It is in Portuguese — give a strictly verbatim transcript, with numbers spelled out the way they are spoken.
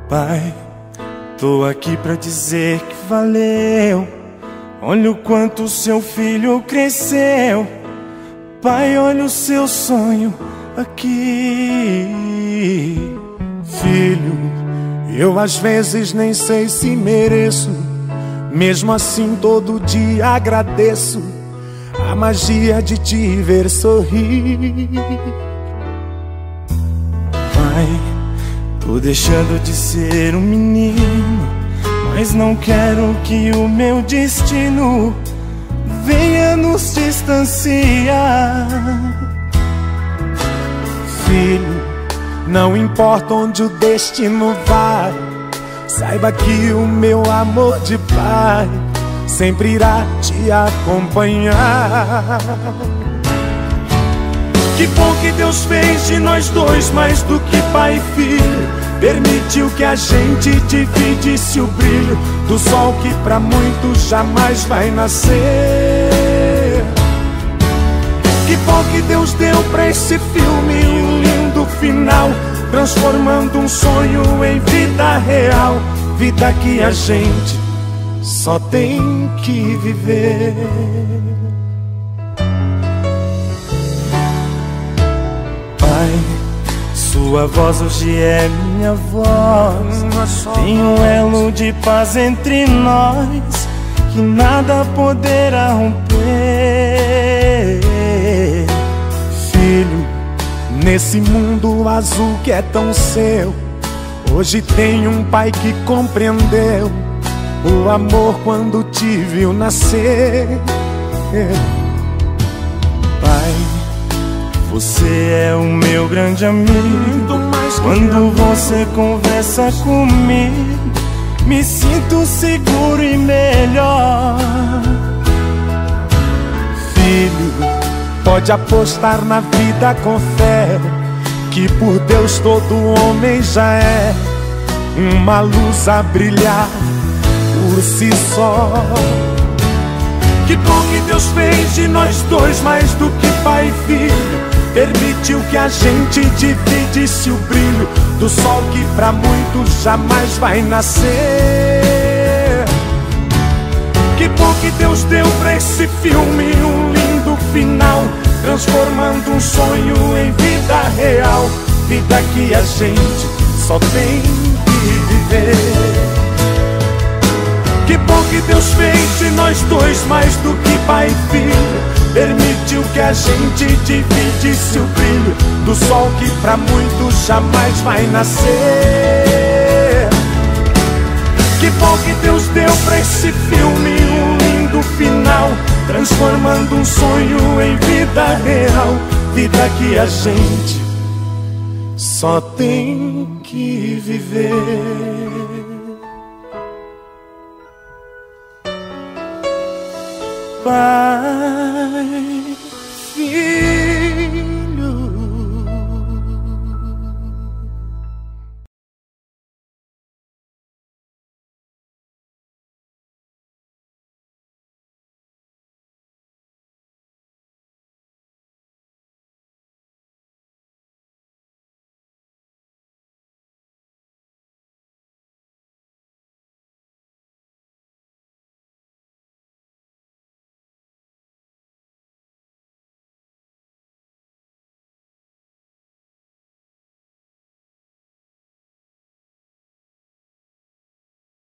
Pai, tô aqui pra dizer que valeu. Olha o quanto seu filho cresceu. Pai, olha o seu sonho aqui. Filho, eu às vezes nem sei se mereço, mesmo assim todo dia agradeço a magia de te ver sorrir. Pai, tô deixando de ser um menino, mas não quero que o meu destino venha nos distanciar. Filho, não importa onde o destino vai, saiba que o meu amor de pai sempre irá te acompanhar. Que bom que Deus fez de nós dois mais do que pai e filho. Permitiu que a gente dividisse o brilho do sol que pra muitos jamais vai nascer. Que bom que Deus deu pra esse filme um lindo final, transformando um sonho em vida real. Vida que a gente só tem que viver. Pai, sua voz hoje é minha voz. Tem um elo de paz entre nós que nada poderá romper. Filho, nesse mundo azul que é tão seu, hoje tem um pai que compreendeu o amor quando te viu nascer. Pai, você é o meu grande amigo. Quando você conversa comigo, me sinto seguro e melhor. Filho, pode apostar na vida com fé, que por Deus todo homem já é uma luz a brilhar por si só. Que bom que Deus fez de nós dois mais do que pai e filho. Permitiu que a gente dividisse o brilho do sol que pra muitos jamais vai nascer. Que bom que Deus deu pra esse filme um lindo final, transformando um sonho em vida real. Vida que a gente só tem que viver. Que bom que Deus fez de nós dois mais do que pai e filho. Permitiu que a gente dividisse o brilho do sol que pra muitos jamais vai nascer. Que bom que Deus deu pra esse filme um lindo final, transformando um sonho em vida real. Vida que a gente só tem que viver. Pai,